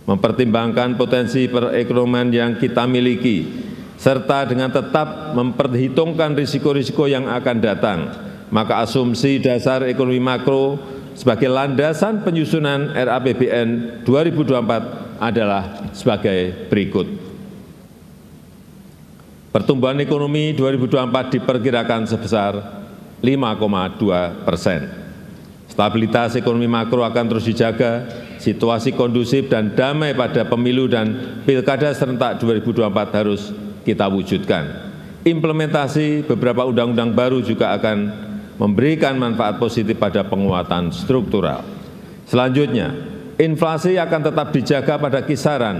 mempertimbangkan potensi perekonomian yang kita miliki, serta dengan tetap memperhitungkan risiko-risiko yang akan datang, maka asumsi dasar ekonomi makro sebagai landasan penyusunan RAPBN 2024 adalah sebagai berikut. Pertumbuhan ekonomi 2024 diperkirakan sebesar 5,2%. Stabilitas ekonomi makro akan terus dijaga, situasi kondusif dan damai pada pemilu dan pilkada serentak 2024 harus kita wujudkan. Implementasi beberapa undang-undang baru juga akan memberikan manfaat positif pada penguatan struktural. Selanjutnya, inflasi akan tetap dijaga pada kisaran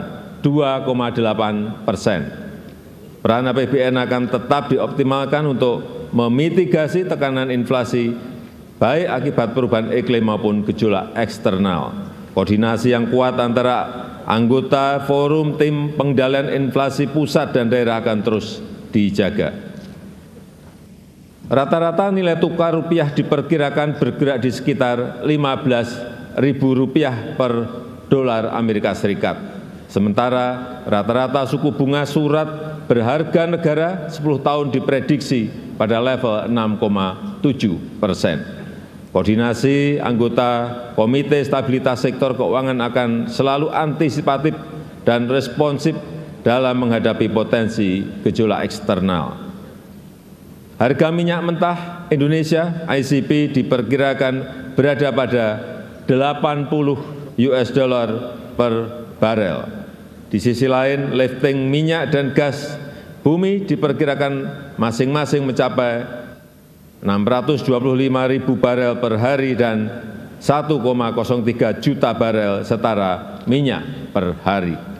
2,8%. Peran APBN akan tetap dioptimalkan untuk memitigasi tekanan inflasi, baik akibat perubahan iklim maupun gejolak eksternal. Koordinasi yang kuat antara anggota forum tim pengendalian inflasi pusat dan daerah akan terus dijaga. Rata-rata nilai tukar rupiah diperkirakan bergerak di sekitar Rp15.000 per dolar Amerika Serikat. Sementara rata-rata suku bunga surat berharga negara 10 tahun diprediksi pada level 6,7%. Koordinasi anggota Komite Stabilitas Sektor Keuangan akan selalu antisipatif dan responsif dalam menghadapi potensi gejolak eksternal. Harga minyak mentah Indonesia ICP diperkirakan berada pada $80 per barel. Di sisi lain, lifting minyak dan gas bumi diperkirakan masing-masing mencapai 625.000 barel per hari dan 1,03 juta barel setara minyak per hari.